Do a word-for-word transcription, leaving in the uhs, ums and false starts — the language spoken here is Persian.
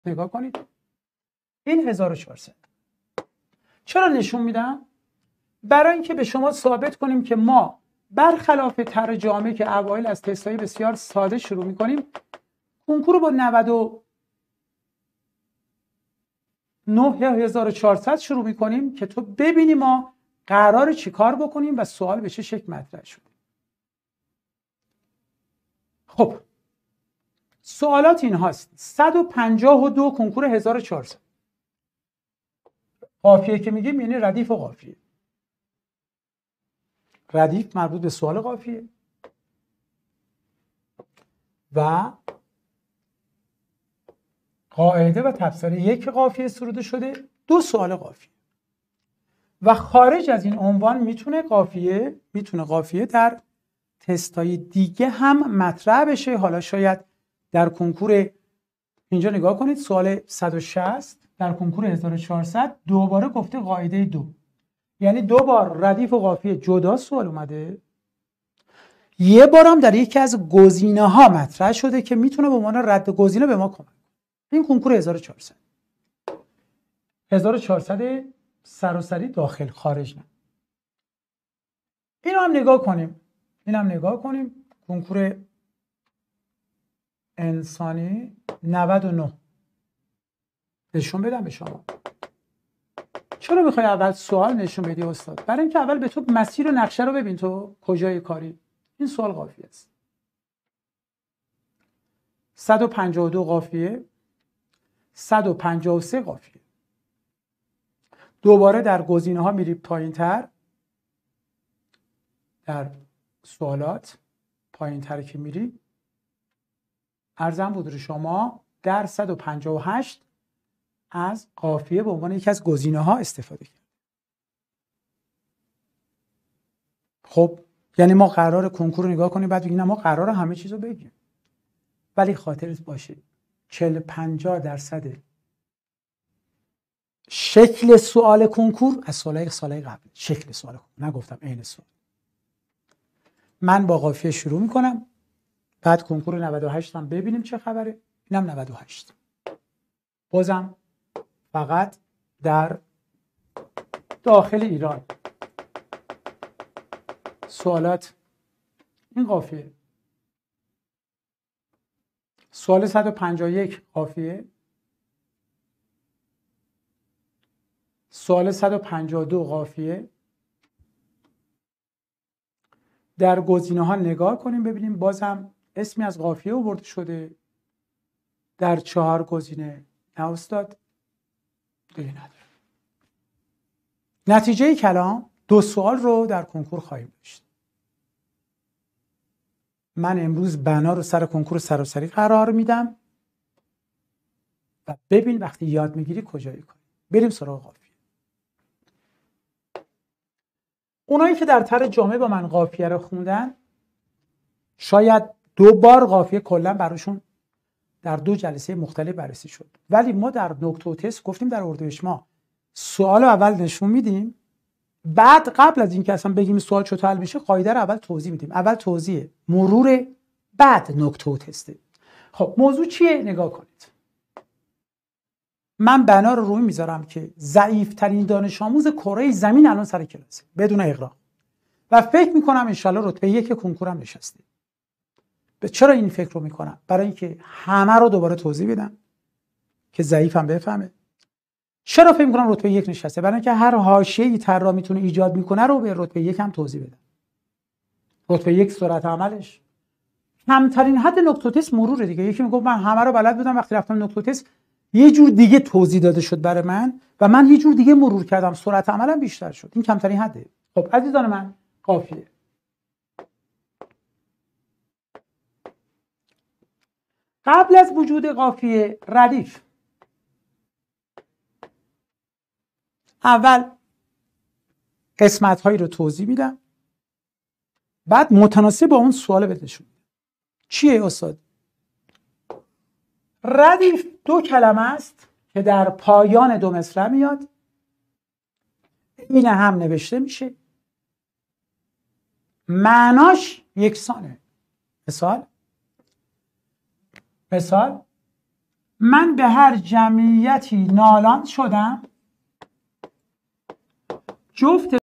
نگاه کنید این هزار و چهارصد. چرا نشون میدم؟ برای اینکه به شما ثابت کنیم که ما برخلاف طرح جامع که اوایل از تست‌های بسیار ساده شروع میکنیم، کنکور رو با نود و نه هزار و چهارصد شروع میکنیم که تو ببینی ما قراره چی کار بکنیم و سوال به چه شکل مطرح شده. خب سوالات این هاست: صد و پنجاه و دو کنکور هزار و چهارصد. قافیه که میگیم یعنی ردیف و قافیه. ردیف مربوط به سوال قافیه و قاعده و تبصره یک قافیه سروده شده، دو سوال قافیه. و خارج از این عنوان میتونه قافیه میتونه قافیه در تستای دیگه هم مطرح بشه. حالا شاید در کنکور اینجا نگاه کنید سوال صد و شصت در کنکور هزار و چهارصد دوباره گفته قاعده دو، یعنی دو بار ردیف و قافیه جدا سوال اومده. یه بارم در یکی از گزینه ها مطرح شده که میتونه به عنوان رد گزینه به ما کمک کنه. این کنکور هزار و چهارصد هزار و چهارصد سراسری داخل خارج نه. اینو هم نگاه کنیم این هم نگاه کنیم کنکور انسانی نود و نه. نشون بدم به شما. چرا میخوای اول سوال نشون بدی استاد؟ برای اینکه اول به تو مسیر و نقشه رو ببین تو کجای کاری. این سوال قافیه است. صد و پنجاه و دو قافیه، صد و پنجاه و سه قافیه. دوباره در گزینه ها میریم پایین تر، در سوالات پایین تر که میریم عرضم بود شما در صد و پنجاه و هشت از قافیه به عنوان یکی از گزینه ها استفاده کرد. خب یعنی ما قرار کنکور رو نگاه کنیم بعد بگیم ما قرار همه چیز رو بگیم، ولی خاطرت باشه چهل پنجاه درصد شکل سوال کنکور از سوالای سالهای قبل. شکل سوال کنکور نگفتم عین سوال. من با قافیه شروع میکنم، بعد کنکور نود و هشت هم ببینیم چه خبره. اینم نود و هشت. بازم فقط در داخل ایران سوالات این قافیه. سوال صد و پنجاه و یک قافیه، سوال صد و پنجاه و دو قافیه. در گزینه ها نگاه کنیم ببینیم بازم اسمی از قافیه آورده شده. در چهار گزینه نه استاد دیگه نداره. نتیجه کلام دو سوال رو در کنکور خواهیم داشت. من امروز بنا رو سر کنکور سراسری قرار میدم و ببین وقتی یاد میگیری کجایی کنی. بریم سراغ قافیه. اونایی که در طرح جامع با من قافیه رو خوندن شاید دو بار قافیه کلا براشون در دو جلسه مختلف بررسی شد، ولی ما در نکته و تست گفتیم در اردیبهشت ما سوال رو اول نشون میدیم، بعد قبل از اینکه اصلا بگیم سوال چطور حل میشه قاعده رو اول توضیح میدیم. اول توضیح مرور، بعد نکته و تست. خب موضوع چیه؟ نگاه کنید. من بنا رو روی میذارم که ضعیف ترین دانش آموز کره زمین الان سر کلاسه بدون اغراق و فکر میکنم انشالله رتبه یک کنکورم نشسته. به چرا این فکر رو میکنم؟ برای اینکه همه رو دوباره توضیح بدم که ضعیفم بفهمه. چرا فکر میکنم رتبه یک نشسته؟ برای اینکه هر حاشیه‌ای طراح میتونه ایجاد میکنه رو به رتبه یک هم توضیح بدم. رتبه یک سرعت عملش کمترین حد نکته تست مروره دیگه. یکی میگه من همه رو بلد بودم، وقتی رفتم نکته تست یه جور دیگه توضیح داده شد برای من و من یه جور دیگه مرور کردم، سرعت عملم بیشتر شد. این کمترین حده. خب عزیزان من قافیه. قبل از وجود قافیه ردیف. اول قسمت هایی رو توضیح میدم، بعد متناسب با اون سوال بدشون. چیه استاد؟ ردیف دو کلمه است که در پایان دو مصرع میاد، این هم نوشته میشه، معناش یکسانه. مثال مثال من به هر جمعیتی نالان شدم، جفت